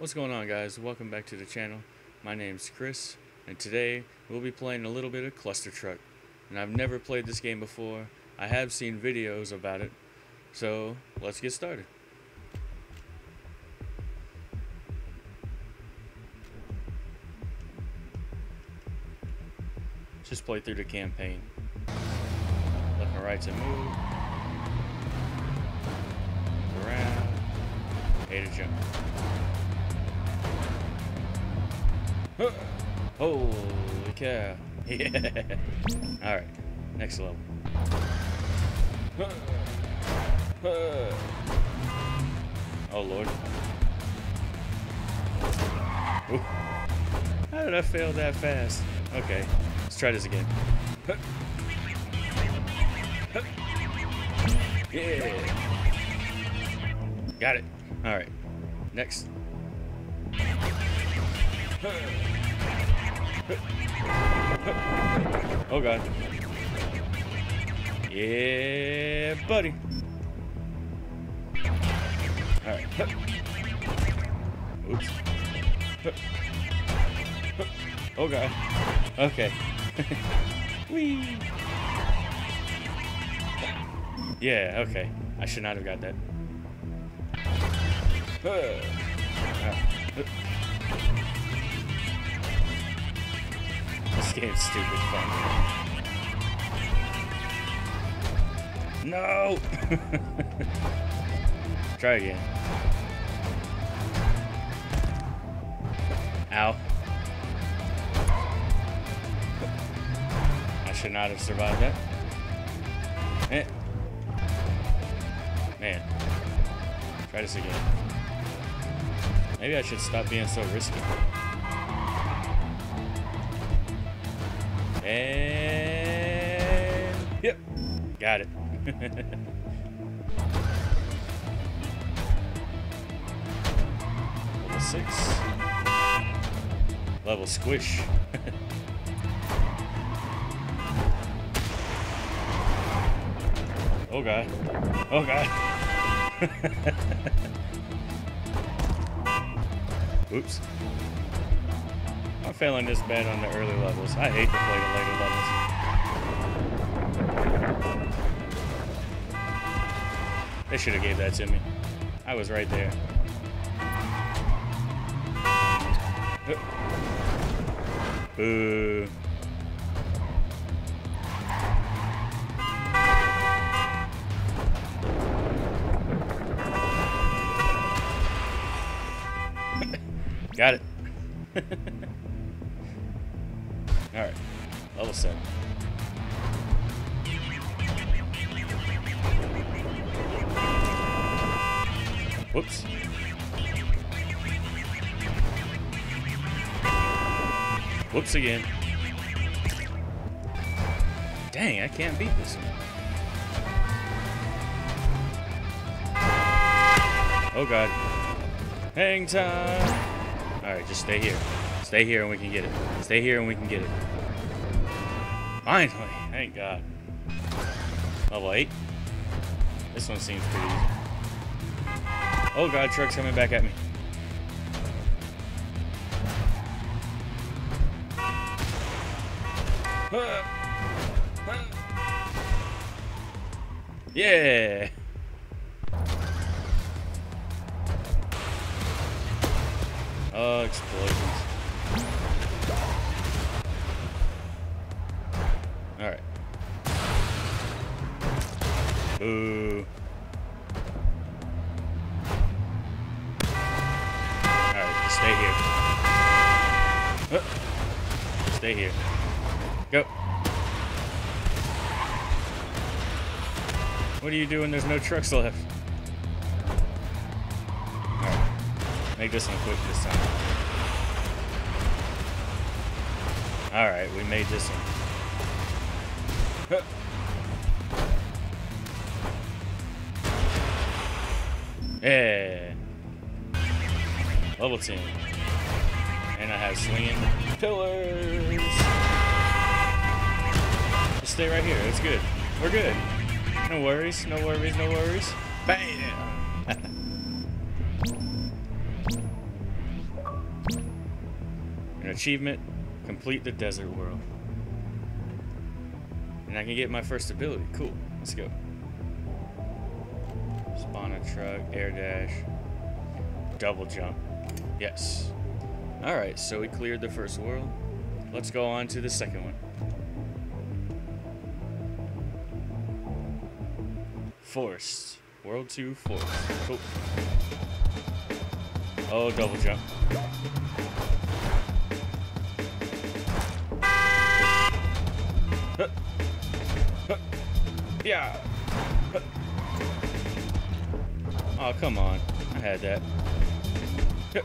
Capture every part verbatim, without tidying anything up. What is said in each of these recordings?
What's going on, guys? Welcome back to the channel. My name's Chris, and today we'll be playing a little bit of Cluster Truck. And I've never played this game before. I have seen videos about it, so let's get started. Just play through the campaign. Left and right to move. Around. A to jump. Holy cow. Yeah. Alright. Next level. Oh Lord. Ooh. How did I fail that fast? Okay. Let's try this again. Yeah. Got it. Alright. Next. Oh god. Yeah, buddy. Alright. Oops. Oh god. Okay. Whee. Yeah, okay. I should not have got that. This game's stupid fun. No! Try again. Ow. I should not have survived that. Eh. Man. Try this again. Maybe I should stop being so risky. And yep, got it. Level six. Level squish. Oh god. Oh god. Oops. I'm failing this bad on the early levels. I hate to play the later levels. They should have gave that to me. I was right there. Boo. Got it. Alright, level seven. Whoops. Whoops again. Dang, I can't beat this one. Oh god. Hang time. Alright, just stay here. Stay here and we can get it. Stay here and we can get it. Finally, thank God. Level eight. This one seems pretty easy. Oh god, truck's coming back at me. Yeah. Oh, explosions. Alright. Boo. Alright, stay here. Oh. Stay here. Go. What do you do when there's no trucks left? Alright. Make this one quick this time. Alright, we made this one. Yeah. Level ten. And I have swinging pillars. Just stay right here. It's good. We're good. No worries. No worries. No worries. Bam. achievement, complete the desert world. And I can get my first ability. Cool. Let's go. Spawn a truck, air dash, double jump. Yes. Alright, so we cleared the first world. Let's go on to the second one. Forest. World two, Forest. Cool. Oh, double jump. Huh. Huh. Yeah. Huh. Oh, come on. I had that. Huh.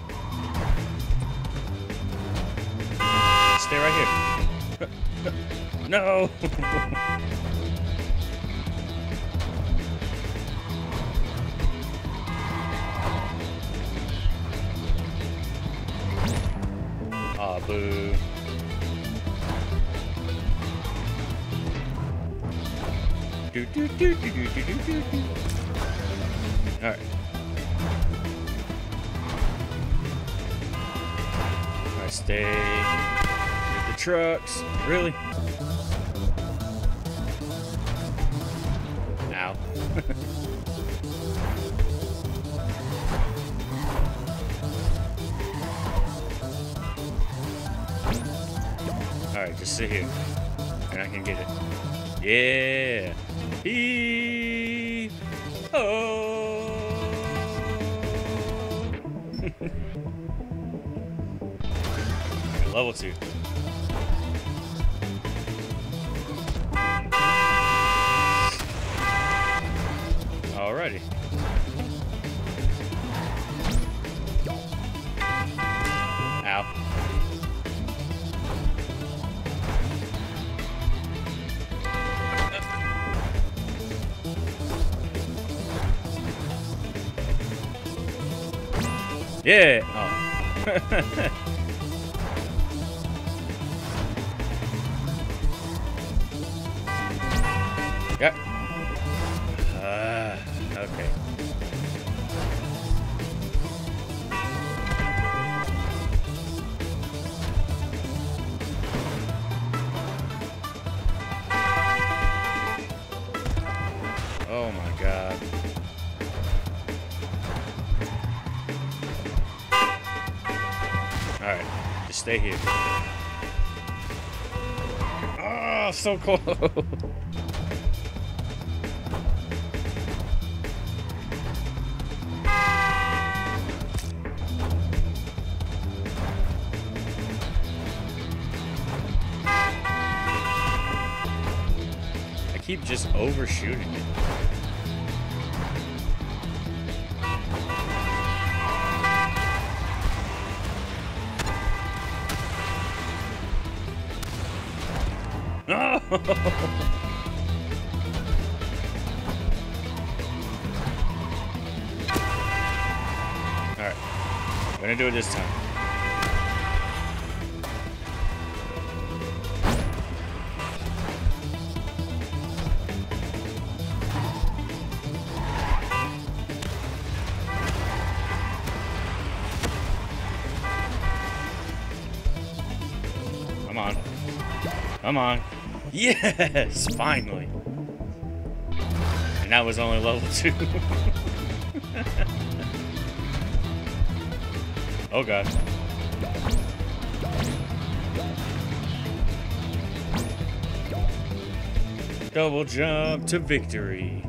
Stay right here. Huh. Huh. No! Aw, boo. Do do do do do do do do do. Alright. Alright, stay. Get the trucks. Really? Ow. Alright, just sit here. And I can get it. Yeah! Hee! Oh! Level two. Alrighty. Ow. Yeah. Oh. Yep. Uh, okay. Oh my God. Alright, just stay here. Oh, so close. I keep just overshooting it. No! Alright. I'm gonna do it this time. Come on. Come on. Yes! Finally. And that was only level two. Oh God. Double jump to victory.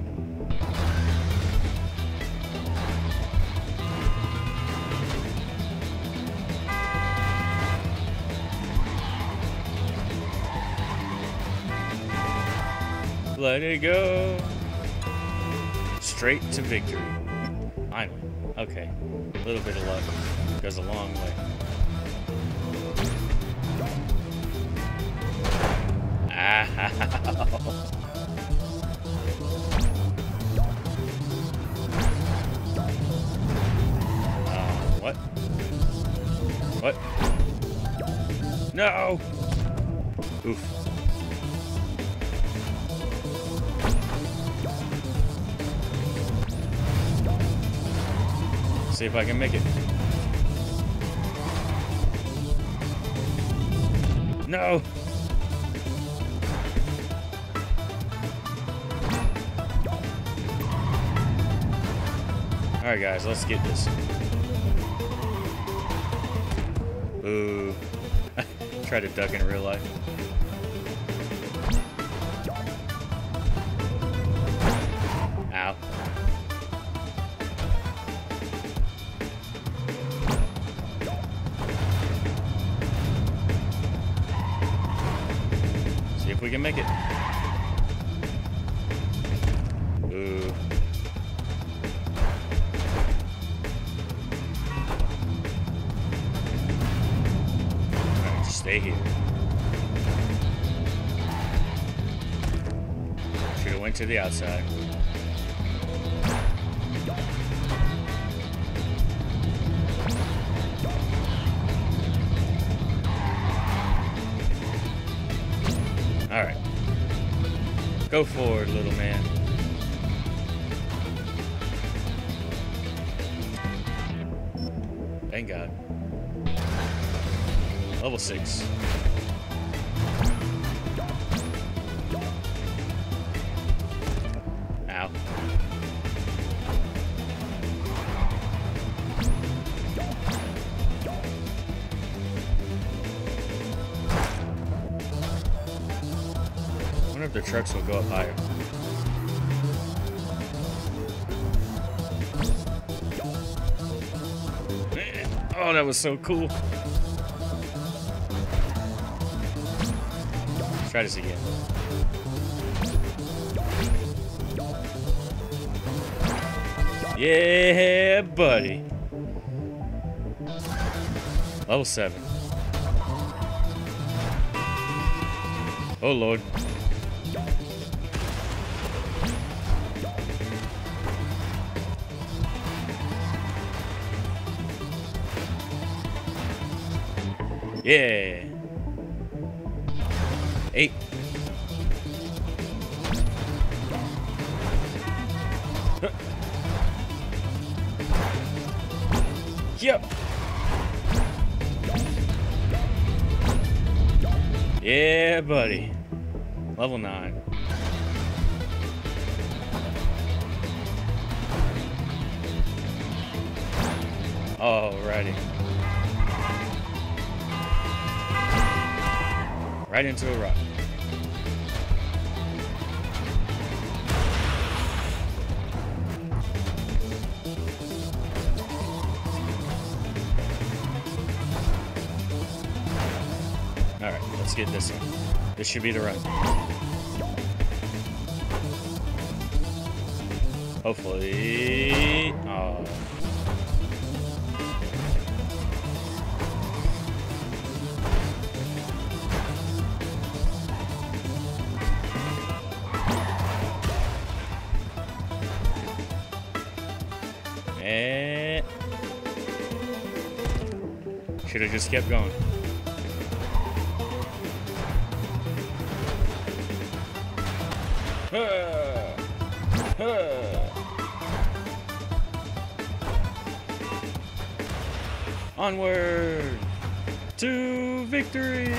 Let it go. Straight to victory. Finally. Okay. A little bit of luck goes a long way. Ow. Uh, what? What? No! Oof. See if I can make it. No! Alright guys, let's get this. Ooh. Try to duck in real life. Ow. See if we can make it. Ooh. Alright, just stay here. Should have went to the outside. Alright. Go forward, little man. Thank God. Level six. Ow. I wonder if the trucks will go up higher. Oh, that was so cool. Let's try this again. Yeah, buddy. Level seven. Oh, Lord. Yeah. Eight. Huh. Yep. Yeah, buddy. Level nine. Alrighty. Right into a rock. Alright, let's get this one. This should be the run. Hopefully. Oh. And should have just kept going. Huh. Huh. Onward to victory!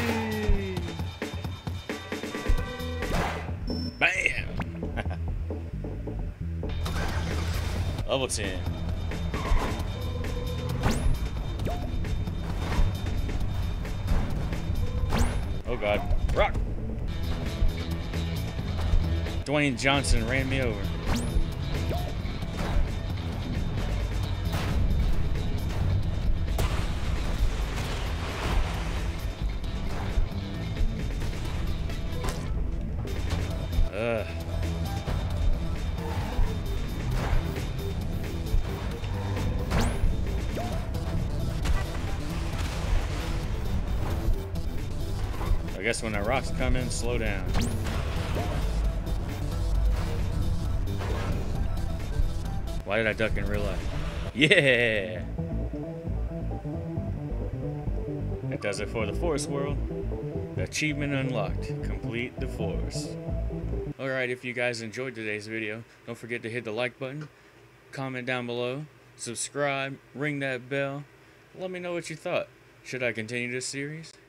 Bam! Level ten. Oh God. Rock! Dwayne Johnson ran me over. Ugh. I guess when the rocks come in, slow down. Why did I duck in real life? Yeah! That does it for the Forest World. The achievement unlocked. Complete the forest. Alright, if you guys enjoyed today's video, don't forget to hit the like button, comment down below, subscribe, ring that bell. Let me know what you thought. Should I continue this series?